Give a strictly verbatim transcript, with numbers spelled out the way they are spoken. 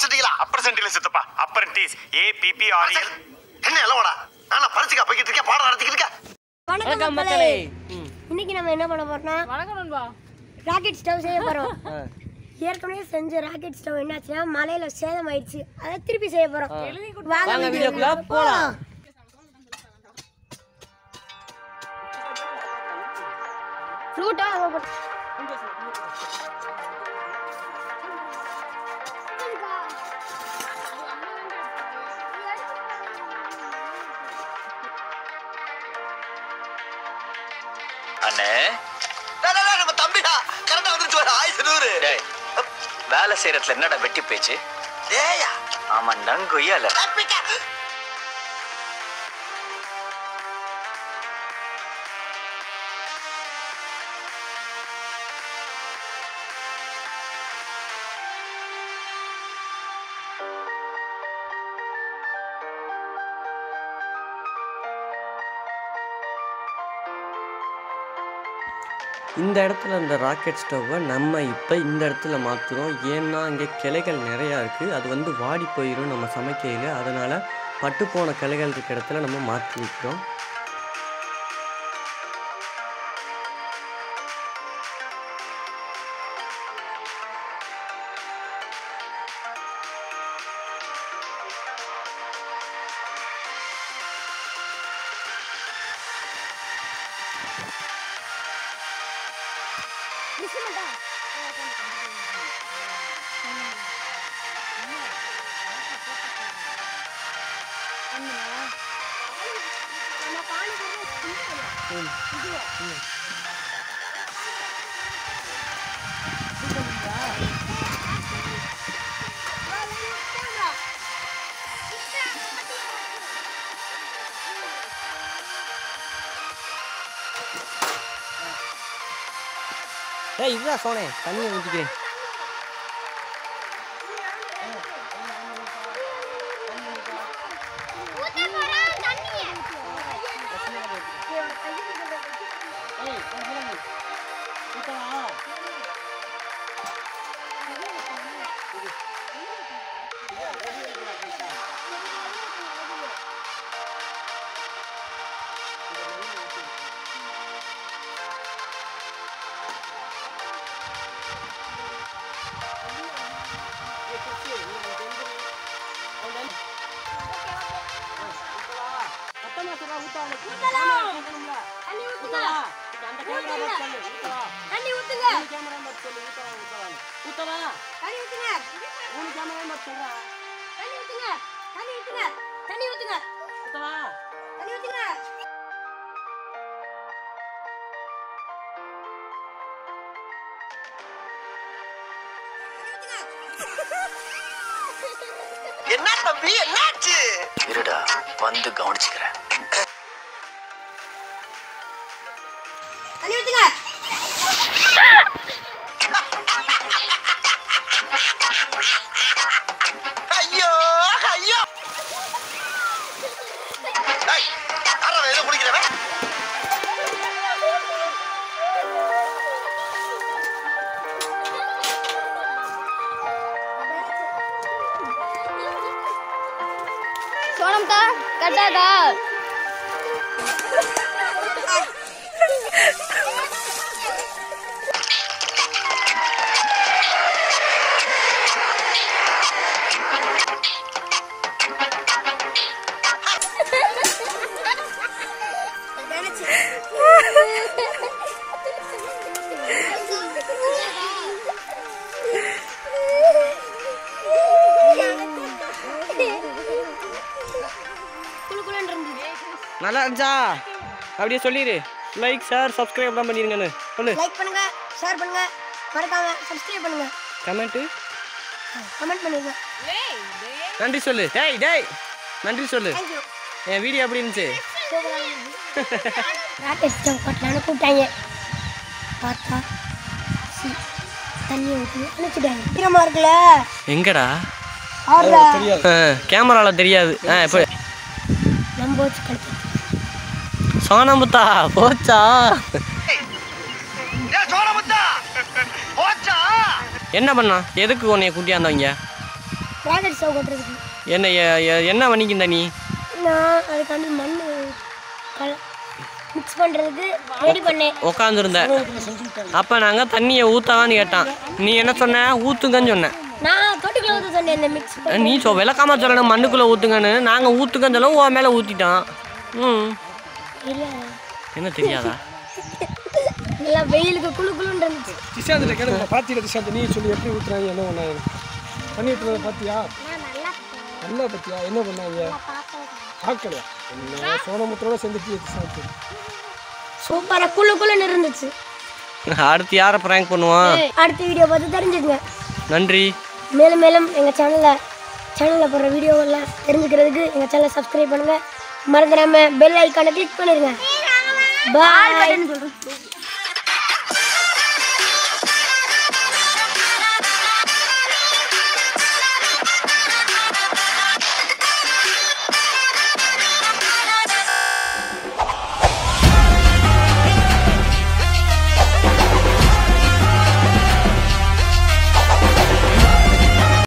படிச்சிட்டீங்களா? Apprentice இல்ல சித்தப்பா, apprentice. A P P R L. என்ன எல்லோடா? நானா பரிட்சைக்கு போய்கிட்டு இருக்கேன், பாடம் நடத்திக்கிட்டு இருக்கேன். வணக்கம் மக்களே. இன்னைக்கு நம்ம என்ன பண்ண போறோம்னா வணக்கம் நண்பா. ராக்கெட் ஸ்டவ் செய்ய போறோம். ஏற்கனவே செஞ்ச ராக்கெட் ஸ்டவ் என்னாச்சுன்னா மலையில சேதம் ஆயிடுச்சு. அதை திருப்பி செய்ய போறோம். வாங்க வீடியோக்குள்ள போலாம். ஃப்ரூட்டா அண்ணே, நம்ம தம்பிடா கரெக்டா வந்துருச்சு. ஒரு ஆயிரத்தி நூறு. டேய், வேலை செய்யறதுல என்னடா வெட்டி பேச்சு? டேயா ஆமா நங்கொய்யால. இந்த இடத்துல இந்த ராக்கெட் ஸ்டவ்வை நம்ம இப்போ இந்த இடத்துல மாற்றுறோம். ஏன்னா அங்கே கிளைகள் நிறையா இருக்குது. அது வந்து வாடி போயிடும் நம்ம சமைக்கையில். அதனால் பட்டுப்போன கிளைகள் இருக்க இடத்துல நம்ம மாற்றி வைக்கிறோம். ஏய் இதுதான் சோனே, தண்ணியை ஊற்றிக்கிறேன். என்ன தம்பி என்னாச்சு? இருடா, வந்து கவனிச்சுக்கிறேன். ஐயோ ஐயோ அரை ஏதோ குடிக்கிறவன். சோனம்கா கட்டாதா நல்லா இருந்துச்சா? அப்படியே சொல்லிடு. லைக் ஷேர் சப்ஸ்கிரைப்லாம் பண்ணிருங்கன்னு சொல்லு. லைக் பண்ணுங்க, ஷேர் பண்ணுங்க, மறக்காம சப்ஸ்கிரைப் பண்ணுங்க, கமெண்ட் கமெண்ட் பண்ணுங்க. நன்றி சொல்லு. டேய் டேய் நன்றி சொல்லு. Thank you. என் வீடியோ எப்படி இருந்துச்சு? ராக்கெட் ஸ்டவ் கட்டலான்னு கூப்பிட்டாங்க. பார்த்தா சி தண்ணி ஊற்றி அனுப்பிச்சிட்டாங்க. ஈரமா இருக்குல்ல? எங்கடா? ஆடுறா. கேமரால தெரியாது. ஆ இப்போ நம்ம வச்சு கழிச்சு சோனமுத்தா போச்சா? சோனமுத்தா போச்சா? என்ன பண்ணா? எதுக்கு உன்னைய கூட்டியாந்தவங்க? Rocket stove கொட்டுறதுக்கு. என்ன எ- எ- என்ன பண்ணிக்கிந்த நீ? நான் அதுக்காண்டி மண் கல மிக்ஸ் பண்ணுறதுக்கு ரெடி பண்ணேன். உட்காந்துருந்த அப்போ நாங்கள் தண்ணியை ஊற்றவான்னு கேட்டான். நீ என்ன சொன்ன? ஊற்றுங்கன்னு சொன்னேன். நான் தொட்டுக்குள்ள ஊற்ற சொன்னேன் இந்த மிக்ஸ் பண்ணி. நீ சொ விளக்காம சொல்லணும் மண்ணுக்குள்ளே ஊற்றுங்கன்னு. நாங்கள் ஊற்றுங்கன்னு சொல்ல உன் மேலே ஊற்றிட்டான். ம் இல்லை என்ன தெரியாதா? நல்லா வெயிலுக்கு குளு குளுன்னு இருந்துச்சு. திஷாந்திட்ட கேளுங்க. பாத்தியா திஷாந்த் நீ சொல்லி எப்படி ஊற்றுறாங்க என்ன பண்ணாங்க பண்ணி ஊற்றுறத பார்த்தியா? நல்லா பார்த்தியா என்ன பண்ணாங்க? பார்க்கலையா? என்ன சோனமுத்தோட சேர்ந்துட்டு திஷாந்த் சூப்பராக குளு குளுன்னு இருந்துச்சு. அடுத்து யாரை ப்ராங்க் பண்ணுவான்? அடுத்த வீடியோ பார்த்து தெரிஞ்சுக்கங்க. நன்றி. மேலும் மேலும் எங்கள் சேனலில் சேனலில் போடுற வீடியோவெல்லாம் தெரிஞ்சுக்கிறதுக்கு எங்கள் சேனலை சப்ஸ்கிரைப் பண்ணுங்கள். மறந்துடாமல் பெல் ஐக்கானை கிளிக் பண்ணிடுங்க. பாய்.